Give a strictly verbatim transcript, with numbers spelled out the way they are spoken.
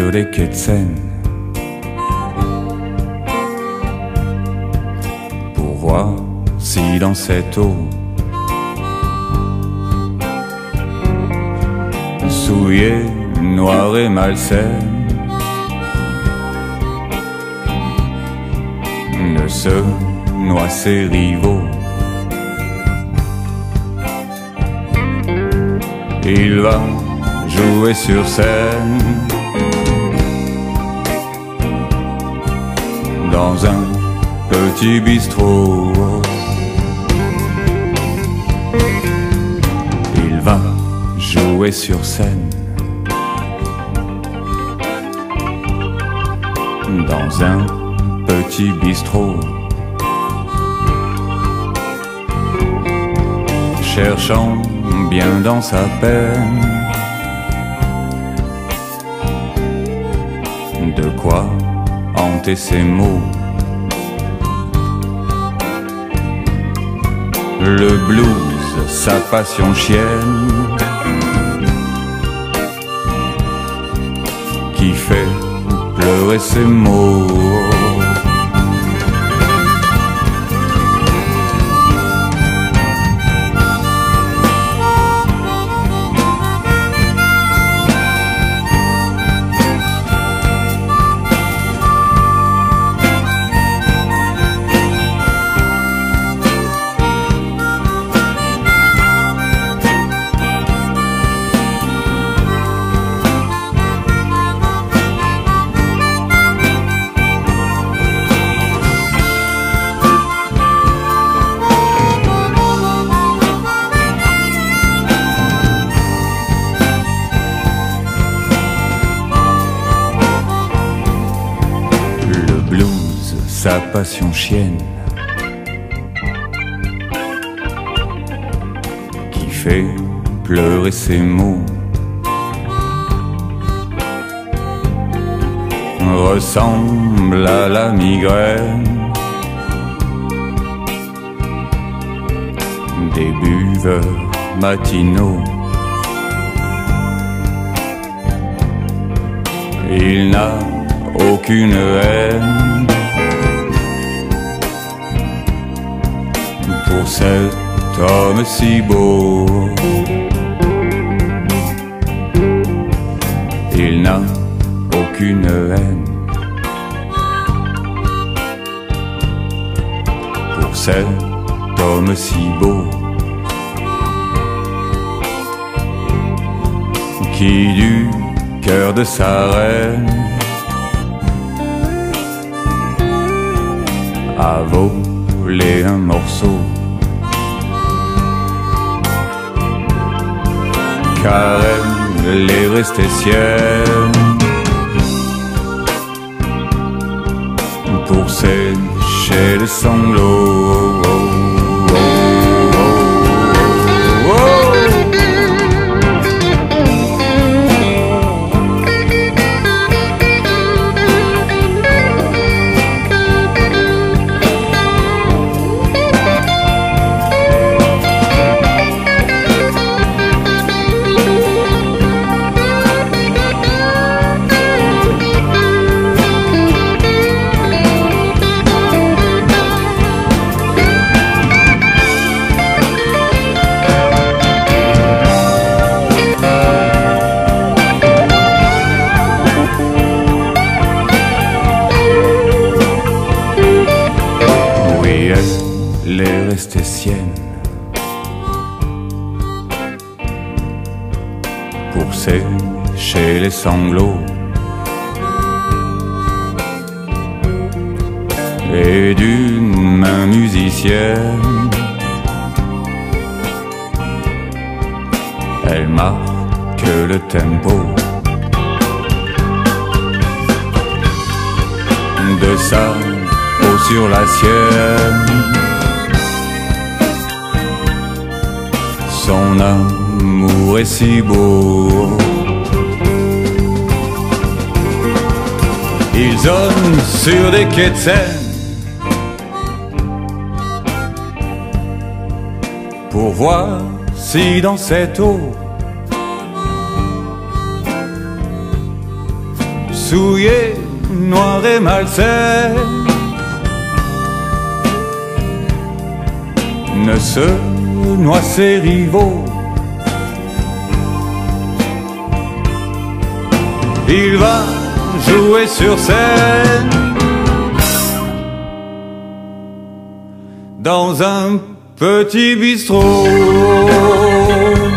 sur les quais de Seine pour voir si dans cette eau souillée, noire et malsaine ne se noient ses rivaux. Il va jouer sur scène dans un petit bistrot. Il va jouer sur scène dans un petit bistrot, cherchant bien dans sa peine de quoi hanter ses mots. Le blues, sa passion chienne, qui fait pleurer ses mots. Sa passion chienne, qui fait pleurer ses mots, ressemble à la migraine des buveurs matinaux. Il n'a aucune haine pour cet homme si beau. Il n'a aucune haine pour cet homme si beau, qui du cœur de sa reine a volé un morceau. Car elle est restée sienne pour sécher les sanglots. Elle est restée sienne pour sécher les sanglots, et d'une main musicienne elle marque le tempo de sa peau sur la sienne. Son amour est si beau. Ils zonnent sur des quais de Seine pour voir si dans cette eau souillé, noir et malsain, ne se noient ses rivaux. Il va jouer sur scène dans un petit bistrot.